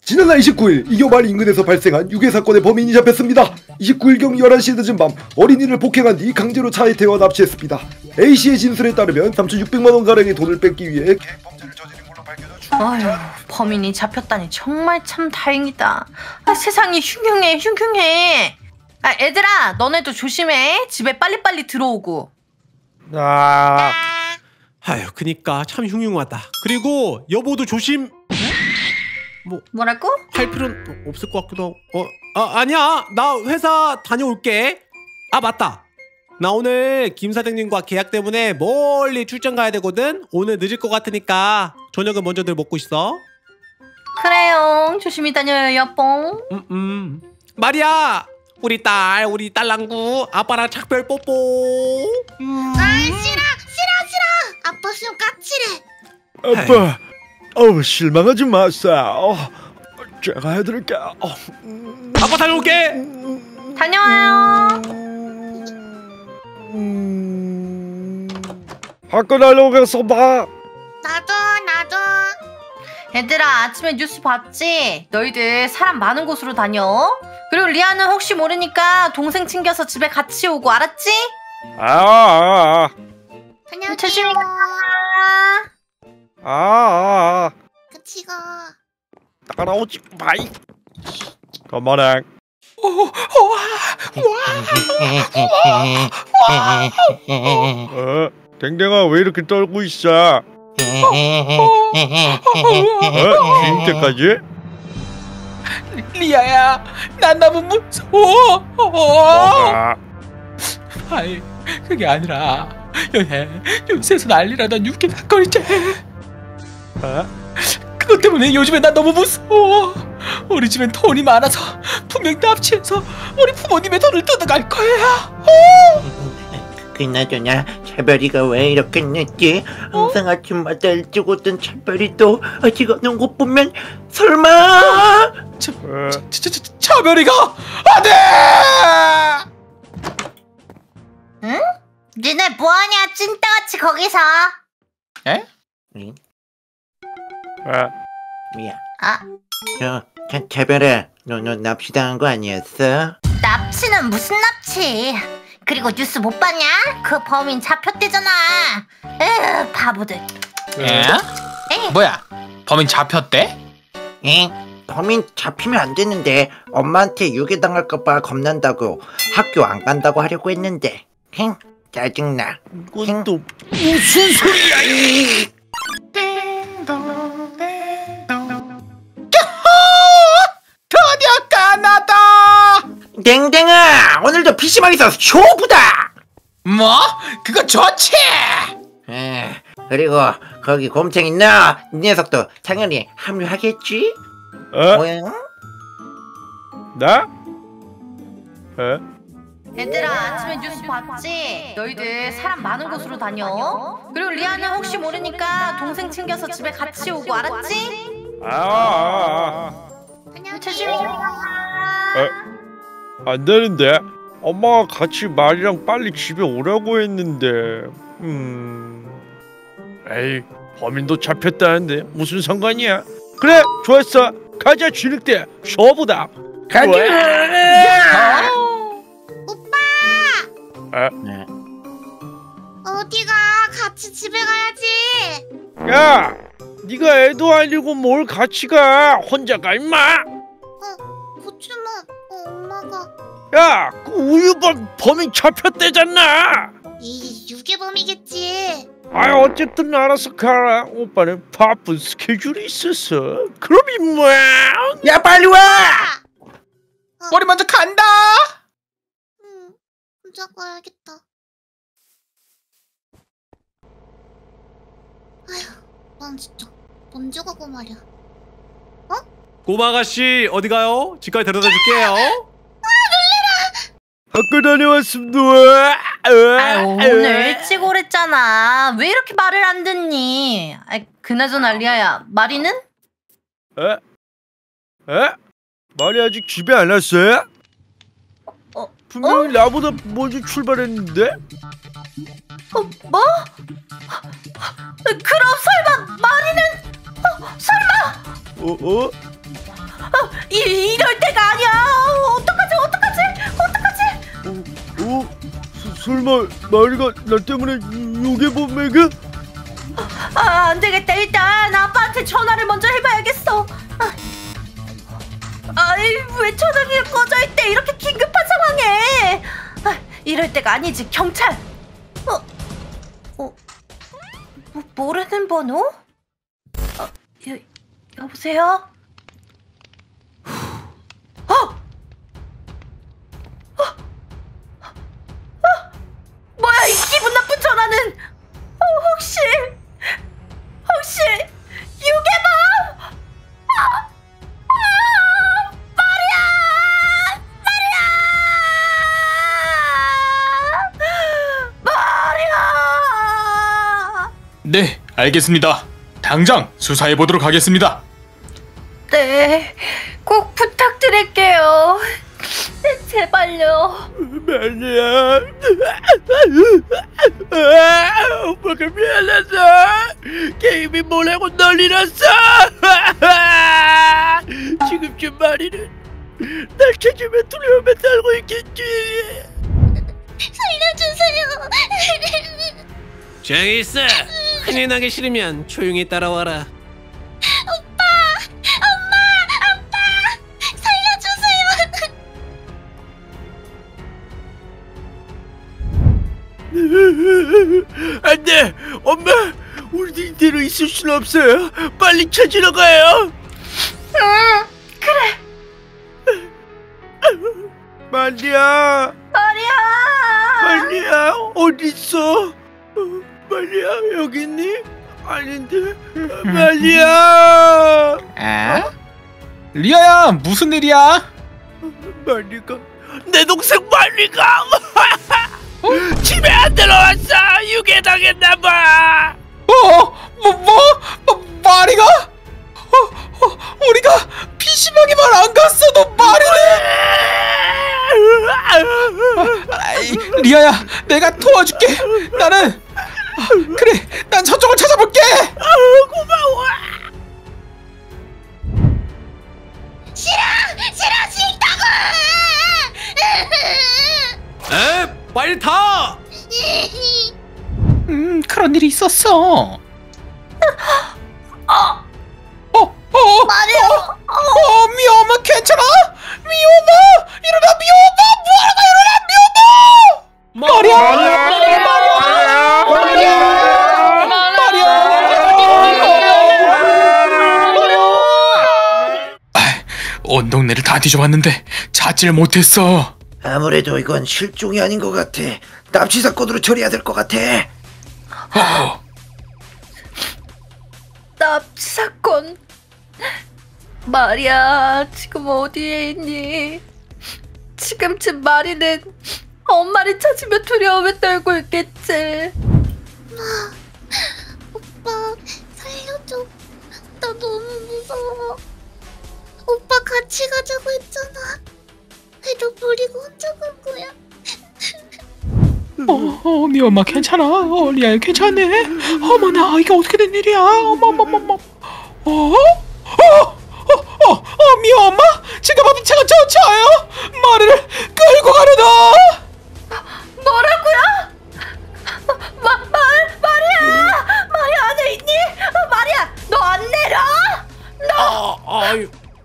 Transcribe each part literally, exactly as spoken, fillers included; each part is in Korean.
지난달 이십구일 이교말 인근에서 발생한 유괴 사건의 범인이 잡혔습니다. 이십구일경 열한 시 늦은 밤 어린이를 폭행한 뒤 강제로 차에 태워 납치했습니다. A씨의 진술에 따르면 삼천육백만 원가량의 돈을 뺏기 위해 계획 범죄를 저지른 걸로 밝혀져. 아휴, 범인이 잡혔다니 정말 참 다행이다. 아, 세상이 흉흉해 흉흉해. 아, 얘들아 너네도 조심해. 집에 빨리빨리 들어오고. 아... 아휴, 그니까 참 흉흉하다. 그리고 여보도 조심. 뭐 뭐라고? 할 필요는 없을 것 같기도 하고. 어, 아, 아니야. 나 회사 다녀올게. 아, 맞다. 나 오늘 김 사장님과 계약 때문에 멀리 출장 가야 되거든. 오늘 늦을 것 같으니까 저녁은 먼저들 먹고 있어. 그래요. 조심히 다녀요, 여뽕. 음, 음. 마리아, 우리 딸, 우리 딸랑구 아빠랑 작별 뽀뽀. 음. 아, 싫어, 싫어, 싫어. 아빠 좀 까칠해. 아빠, 어우, 실망하지 마세요. 제가 해드릴게요. 아빠 다녀올게. 다녀와요. 음... 학교 다녀오겠어, 봐. 나도, 나도. 얘들아 아침에 뉴스 봤지? 너희들 사람 많은 곳으로 다녀. 그리고 리아는 혹시 모르니까 동생 챙겨서 집에 같이 오고, 알았지? 아, 아, 아. 다녀올게요. 조심히 가. 아, 아, 아. 같이 가. 따라오지 마이. 그만해. 어, 댕댕아 왜 이렇게 떨고 있어? 어? 죽을 때까지? 리아야, 난 너무 무서워. 뭐가? 아이, 그게 아니라 요새 요새에서 난리라던 육개 사건이지. 어? 그것 때문에 요즘에 난 너무 무서워. 우리 집엔 돈이 많아서 분명 납치해서 우리 부모님의 돈을 뜯어갈 거야. 그나저나 차별이가 왜 이렇게 늦지? 항상 아침마다 일찍 오던 차별이 또 아직 안 온 것 보면 설마? 차, 어? 차, 차, 차, 차별이가 안돼! 응? 니네 뭐하냐, 찐따같이 거기서. 에? 응? 어? 미야. 아, 저, 차, 차별아, 너, 너 납치당한 거 아니었어? 납치는 무슨 납치? 그리고 뉴스 못 봤냐? 그 범인 잡혔대잖아. 에휴, 바보들. 에? 에이. 뭐야? 범인 잡혔대? 응? 범인 잡히면 안 되는데 엄마한테 유괴당할까봐 겁난다고 학교 안 간다고 하려고 했는데 힝? 짜증나. 이건 또 무슨 소리야? 이. 드디어 끝났다! 댕댕아, 오늘도 피시방에서 쇼부다! 뭐? 그거 좋지! 에, 그리고 거기 곰탱이 너, 이 녀석도 당연히 합류하겠지? 어? 뭐야? 나? 어? 얘들아 아침에 뉴스 봤지? 너희들 사람 많은 곳으로 다녀. 그리고 리아는 혹시 모르니까 동생 챙겨서 집에 같이 오고, 알았지? 아, 아, 아. 조심히 가. 어? 안 되는데? 엄마가 같이 말이랑 빨리 집에 오라고 했는데. 음... 에이, 범인도 잡혔다는데 무슨 상관이야? 그래, 좋았어. 가자, 쥐늑대. 쇼부다. 가자. 오빠! 아, 네. 어디가? 같이 집에 가야지. 야, 네가 애도 아니고 뭘 같이 가? 혼자 가, 임마. 어, 그치만 어, 엄마가. 야, 그 우유밥 범인 잡혔대잖아. 이 유괴범이겠지. 아, 어쨌든 알아서 가라. 오빠는 바쁜 스케줄이 있었어. 그럼 임마. 야, 빨리 와! 우리 먼저 간다! 응, 혼자 가야겠다. 아휴, 난 진짜 먼저 가고 말이야. 꼬마 아가씨 어디 가요? 집까지 데려다 줄게요. 학교 다녀왔습니다. 아유, 오늘 일찍 오랬잖아. 왜 이렇게 말을 안 듣니? 아, 그나저나 리아야, 마리는? 에? 에? 말이 아직 집에 안 왔어요? 어? 분명히 어? 나보다 먼저 출발했는데? 어, 뭐? 그럼 설마 마리는? 어, 설마? 어? 어? 이, 이럴 때가 아니야. 어떡하지 어떡하지 어떡하지. 어? 어? 수, 설마 마리가 나 때문에 요괴 범에게? 아, 안 되겠다. 일단 아빠한테 전화를 먼저 해봐야겠어. 아, 아이, 왜 전화기가 꺼져 있대? 이렇게 긴급한 상황에. 아, 이럴 때가 아니지. 경찰. 어, 어, 뭐, 모르는 번호? 어, 여, 여보세요? 어, 어, 어, 뭐야 이 기분 나쁜 전화는? 어, 혹시? 혹시 유괴범? 아, 아, 마리아! 마리아! 마리아! 네, 알겠습니다. 당장 수사해 보도록 하겠습니다. 네, 꼭 부탁드릴게요. 제발요. 마리아. 엄마가 미안해서 게임이 뭐라고 난리 났어. 지금쯤 마리는 날 찾으면 두려움에 떨고 있겠지. 살려주세요. 조용히 있어. 큰일 나기 싫으면 조용히 따라와라. 오빠, 엄마, 아빠, 살려주세요. 안돼, 엄마, 우리 이대로 있을 순 없어요. 빨리 찾으러 가요. 응, 그래. 마리아, 마리아. 마리아 어디 있어? 마리아 여기 있니? 아닌데, 마리아. 에? 리아야, 무슨 일이야? 마리가 내 동생 마리가 집에 안 들어왔어. 유괴당했나봐. 어? 뭐? 뭐? 뭐 마리가? 어, 어, 우리가 피시방에만 안 갔어도 마리는. 아이, 리아야, 내가 도와줄게. 나는 아, 그래, 난 저쪽을 찾아볼게. 고마워. 싫어, 싫어, 싫다고. 에, 빨리 타. 음, 그런 일이 있었어. 어, 어, 어, 마리아. 어, 어, 미엄마 괜찮아? 미엄마, 일어나, 미엄마, 뭐하는 거야, 일어나, 미엄마. 마리아, 마리아, 마리아. 온 동네를 다 뒤져봤는데 찾지를 못했어. 아무래도 이건 실종이 아닌 것 같아. 납치 사건으로 처리해야 될 것 같아. 어. 납치 사건. 마리아, 지금 어디에 있니? 지금쯤 마리는 엄마를 찾으며 두려움에 떨고 있겠지. 오빠, 살려줘. 나 너무 무서워. 오빠 같이 가자고 했잖아. 왜 너 버리고 혼자 갈 거야? 어, 어, 미엄마 괜찮아? 어, 리아 괜찮네? 어머나, 이게 어떻게 된 일이야? 어머머머머. 어? 어? 어? 어? 어, 미엄마? 지금 앞에 차가 쫓아요? 마리를 끌고 가려다. 뭐라고요? 마, 마, 마리아! 마리아 안에 있니? 마리아, 너 안 내려? 너 아, 아유.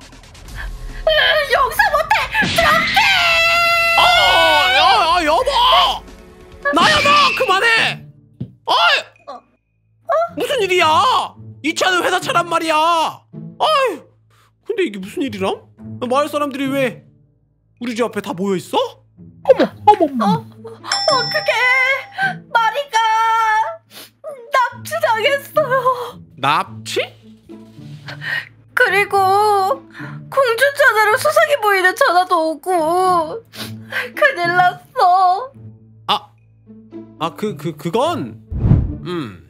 용서 못해! 들어갈게! 아, 야, 야, 여보! 나야, 나! 그만해! 어이! 무슨 일이야? 이 차는 회사 차란 말이야! 어이! 근데 이게 무슨 일이람? 마을 사람들이 왜 우리 집 앞에 다 모여있어? 어머, 어머, 어머. 어, 그게 마리가 납치당했어요. 납치? 그리고 공주 전화로 수상해 보이는 전화도 오고 큰일 났어. 아, 아, 그, 그, 그건 음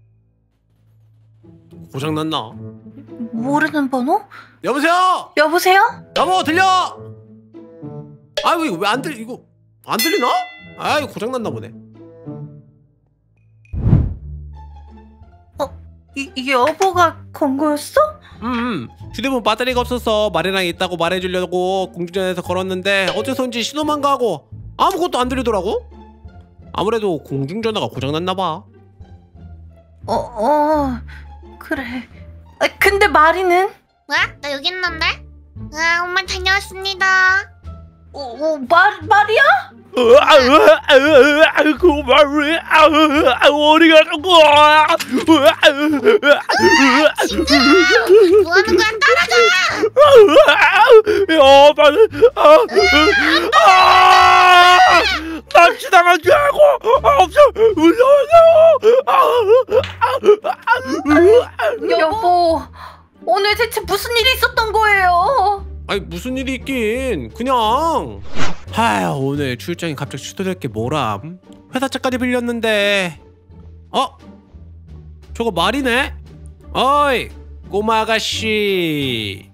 고장났나? 모르는 번호? 여보세요? 여보세요? 여보, 들려? 아이고, 왜 안 들, 이거 안 들리나? 아이, 고장났나 보네. 이, 이 여보가 건 거였어? 음, 휴대폰 배터리가 없어서 말이랑 있다고 말해주려고 공중전화에서 걸었는데 어째서인지 신호만 가고 아무것도 안 들리더라고. 아무래도 공중전화가 고장났나봐. 어, 어, 그래. 아, 근데 마리는? 왜? 나 여기 있는데? 아, 엄마 다녀왔습니다. 어, 어 말, 말이야? 그 말이 어디 가는 거야? 뭐 하는 거야? 따라가! 여봐는 납치당한 줄 알고 엄청 무서워요. 여보, 오늘 대체 무슨 일이 있었던 거예요? 아니 무슨 일이 있긴 그냥. 하여 오늘 출장이 갑자기 취소될 게 뭐람. 회사 차까지 빌렸는데. 어? 저거 말이네? 어이 꼬마 아가씨.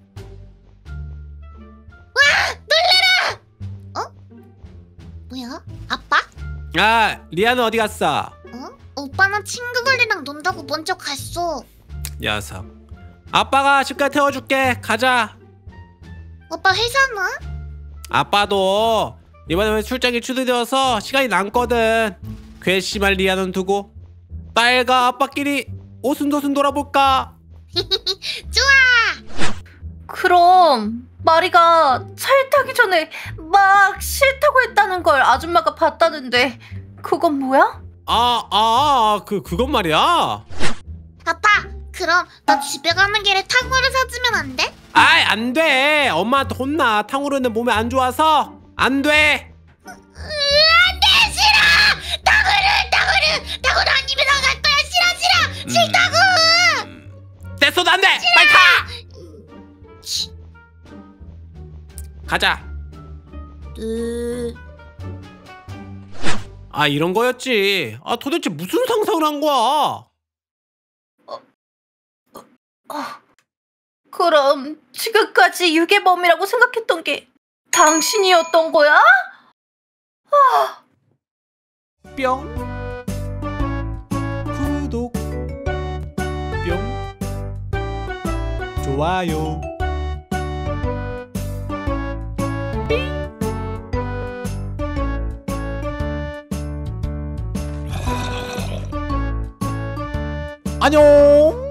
와! 놀래라! 어? 뭐야? 아빠? 아 리아는 어디 갔어? 어? 오빠는 친구들이랑 논다고 먼저 갔어. 녀석. 아빠가 집까지 태워줄게. 가자. 오빠 회사는? 아빠도 이번에 왜 출장이 취소되어서 시간이 남거든. 괘씸한 리아는 두고 딸과 아빠끼리 오순도순 돌아볼까? 좋아! 그럼 마리가 차에 타기 전에 막 싫다고 했다는 걸 아줌마가 봤다는데 그건 뭐야? 아, 아, 그, 그건 말이야. 아빠, 그럼 나 집에 가는 길에 탕후루 사주면 안 돼? 아이, 안 돼. 엄마한테 혼나. 탕후루는 몸에 안 좋아서 안 돼. 으, 안 돼! 싫어! 탕후루! 탕후루! 탕후루 한 입에 나갈 거야! 싫어! 싫어! 싫다고! 음, 됐어도 안 돼! 빨리 타! 치. 가자. 으... 아, 이런 거였지. 아, 도대체 무슨 상상을 한 거야? 어, 그럼 지금까지 유괴범이라고 생각했던 게 당신이었던 거야? 아. 뿅. 구독. 뿅. 좋아요. 안녕.